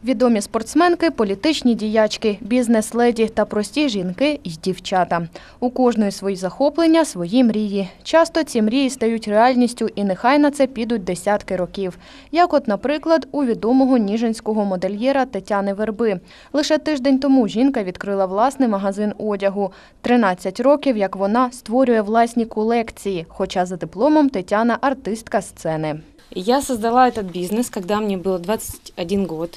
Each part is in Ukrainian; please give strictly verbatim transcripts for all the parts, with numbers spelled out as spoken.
Відомі спортсменки, політичні діячки, бізнес-леді та прості жінки і дівчата. У кожної свої захоплення, свої мрії. Часто ці мрії стають реальністю і нехай на це підуть десятки років. Як от, наприклад, у відомого ніжинського модельєра Тетяни Верби. Лише тиждень тому жінка відкрила власний магазин одягу. тринадцять років, як вона, створює власні колекції, хоча за дипломом Тетяна – артистка сцени. Я создала этот бизнес, когда мне было двадцать один год,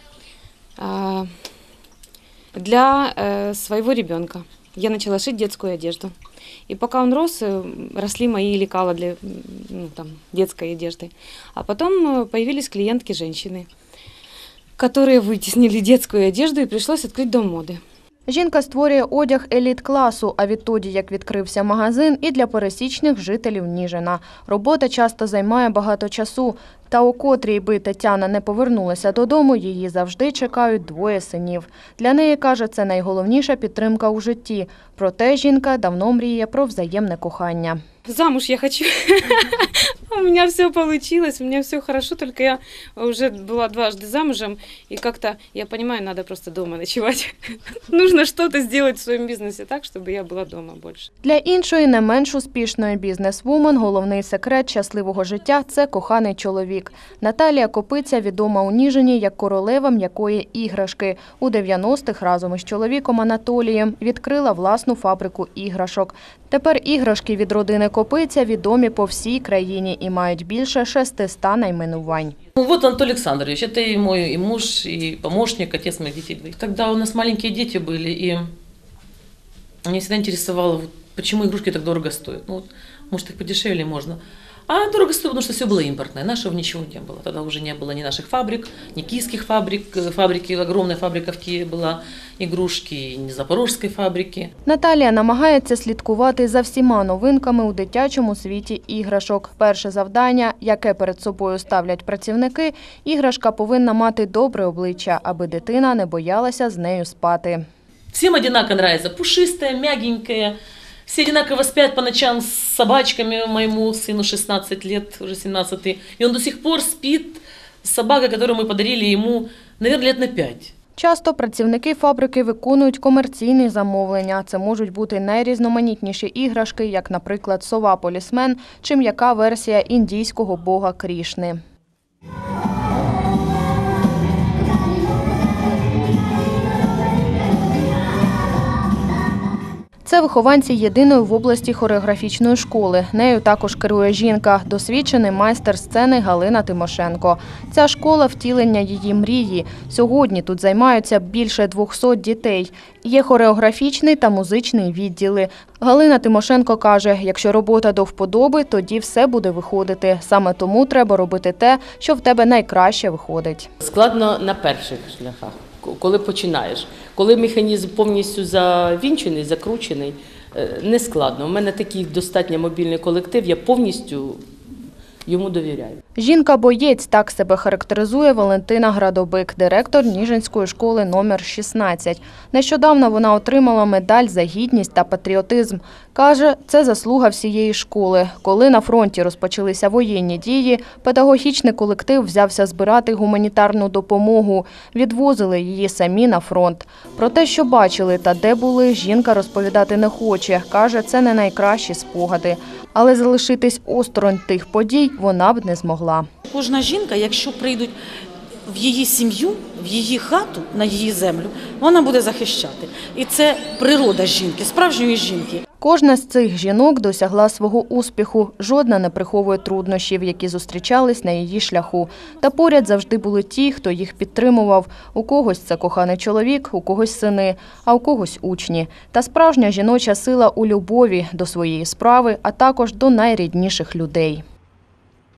для своего ребенка. Я начала шить детскую одежду. И пока он рос, росли мои лекала для ну, там, детской одежды. А потом появились клиентки-женщины, которые вытеснили детскую одежду, и пришлось открыть дом моды. Жінка створює одяг еліт-класу, а відтоді, як відкрився магазин, і для пересічних жителів Ніжина. Робота часто займає багато часу. Та у котрій би Тетяна не повернулася додому, її завжди чекають двоє синів. Для неї, каже, це найголовніша підтримка у житті. Проте жінка давно мріє про взаємне кохання. Замуж я хочу. У меня все получилось, у меня все хорошо, только я уже была дважды замужем, и как-то, я понимаю, надо просто дома ночевать. Нужно что-то сделать в своем бизнесе так, чтобы я была дома больше. Для іншої, не менш успішної бізнес-вумен головний секрет щасливого життя – це коханий чоловік. Наталія Копиця відома у Ніжині як королева м'якої іграшки. У дев'яностих разом із чоловіком Анатолієм відкрила власну фабрику іграшок. Тепер іграшки від родини Копиця відомі по всій країні і мають більше шестисот найменувань. Ну, вот Анатолий Александрович, это и мой и муж, и помощник, отец моих детей. Тогда у нас маленькие дети были, и меня всегда интересовало, почему игрушки так дорого стоят. Ну, вот, может, их подешевле можно. А дорого стоит, потому что все было импортное, нашего ничего не было. Тогда уже не было ни наших фабрик, ни киевских фабрик, фабрики, огромная фабрика в Киеве была, игрушки, ни запорожской фабрики. Наталія намагається слідкувати за всіма новинками у дитячому світі іграшок. Перше завдання, яке перед собою ставлять працівники, іграшка повинна мати добре обличчя, аби дитина не боялася з нею спати. Всем одинаково нравится, пушистая, мягенькая. Все одинаково спят по ночам с собачками, моему сыну шестнадцать лет, уже семнадцатый. И он до сих пор спит с собакой, которую мы подарили ему, наверное, лет на пять. Часто працівники фабрики виконують комерційні замовлення. Це можуть бути найрізноманітніші іграшки, як, наприклад, сова-полісмен чи м'яка версія індійського бога Крішни. Це вихованці єдиної в області хореографічної школи. Нею також керує жінка, досвідчений майстер сцени Галина Тимошенко. Ця школа – втілення її мрії. Сьогодні тут займаються більше двохсот дітей. Є хореографічний та музичний відділи. Галина Тимошенко каже, якщо робота до вподоби, тоді все буде виходити. Саме тому треба робити те, що в тебе найкраще виходить. Складно на перших шляхах, коли починаєш. Коли механізм повністю завінчений, закручений, не складно. У мене такий достатньо мобільний колектив, я повністю йому довіряю. Жінка-боєць – так себе характеризує Валентина Градобик, директор Ніжинської школи номер шістнадцять. Нещодавно вона отримала медаль за гідність та патріотизм. Каже, це заслуга всієї школи. Коли на фронті розпочалися воєнні дії, педагогічний колектив взявся збирати гуманітарну допомогу. Відвозили її самі на фронт. Про те, що бачили та де були, жінка розповідати не хоче. Каже, це не найкращі спогади. Але залишитись осторонь тих подій вона б не змогла. Кожна жінка, якщо прийдуть в її сім'ю, в її хату, на її землю, вона буде захищати. І це природа жінки, справжньої жінки. Кожна з цих жінок досягла свого успіху. Жодна не приховує труднощів, які зустрічались на її шляху. Та поряд завжди були ті, хто їх підтримував. У когось це коханий чоловік, у когось сини, а у когось учні. Та справжня жіноча сила у любові до своєї справи, а також до найрідніших людей.